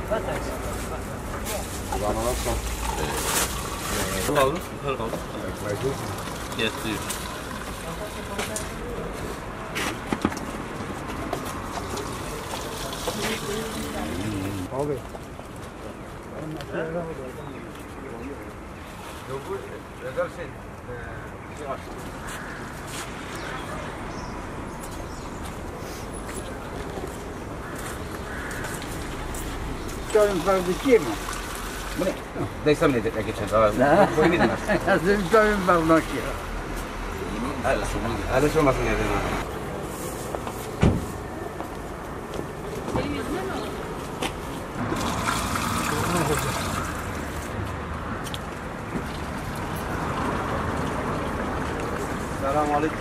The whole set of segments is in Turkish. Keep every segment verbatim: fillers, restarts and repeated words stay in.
Bana nasıl? Kaldı, yukarı kaldı. Getiriyor. Abi. Yok bu özel şey. Şey açtı. Storim barbecue'ma. Bu ne? Desem ne dedi geçen zaman? Bu ne dedi? Aslında storim barbecue'ma. Hadi sormasın ya dedi. Selamünaleyküm.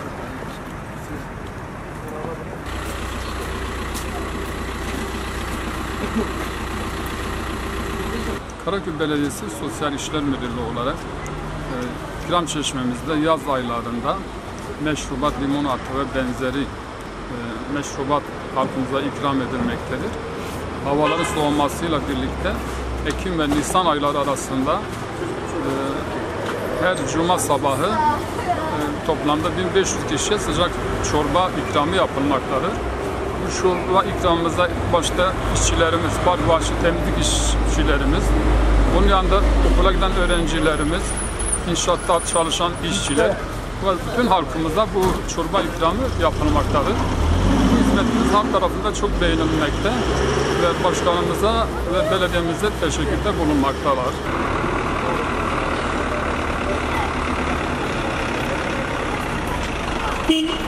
Karaköy Belediyesi Sosyal İşler Müdürlüğü olarak e, İkram Çeşmemizde yaz aylarında meşrubat, limonata ve benzeri e, meşrubat halkımıza ikram edilmektedir. Havaların soğumasıyla birlikte Ekim ve Nisan ayları arasında e, her cuma sabahı e, toplamda bin beş yüz kişiye sıcak çorba ikramı yapılmaktadır. Bu çorba ikramımızda başta işçilerimiz, barbaşı temizlik işçilerimiz, bunun yanında okula giden öğrencilerimiz, inşaatta çalışan işçiler ve bütün halkımıza bu çorba ikramı yapılmaktadır. Bu hizmetimiz halk tarafından çok beğenilmekte ve başkanımıza ve belediyemize teşekkürde bulunmaktalar. Beep.